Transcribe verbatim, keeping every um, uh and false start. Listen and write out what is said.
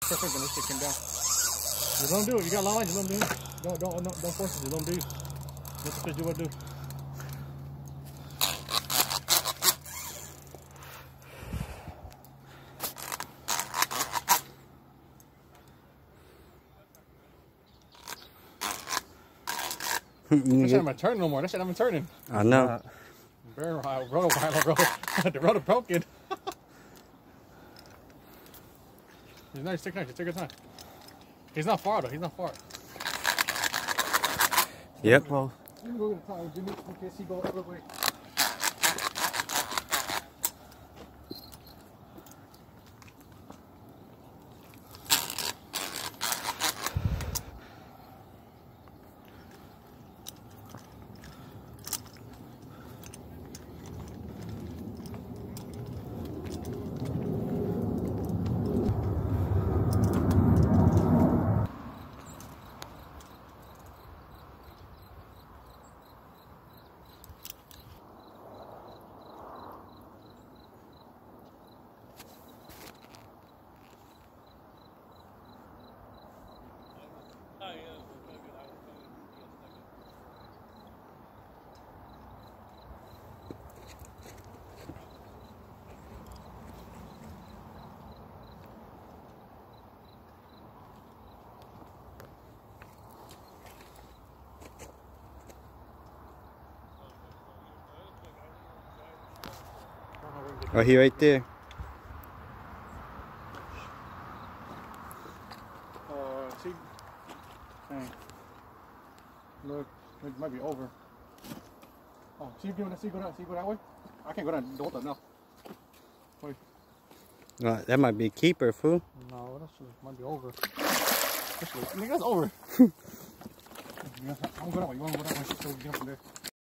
perfect when this shit came down. Just let him do it. You got a long line. Just let him do it. Don't, don't, don't, don't force it. Just let him do it. Let the fish do what it do. That shit ain't gonna turn no more. That shit ain't turning. I know. Very high. Roto, bro. The roto broken. He's nice. Take nice. Take your time. He's not far though. He's not far. Yep. Well, you can go to the top, Jimmy. In case he go all the way. Oh, he right there. Uh, see? Dang. Look, it might be over. Oh, see you doing that? See you go that? See you go that way? I can't go down. Don't no. Wait. Uh, that might be a keeper, fool. No, that shit might be over. This shit, nigga, that's over. I'm going that way. You want to go that way? So we get up from there.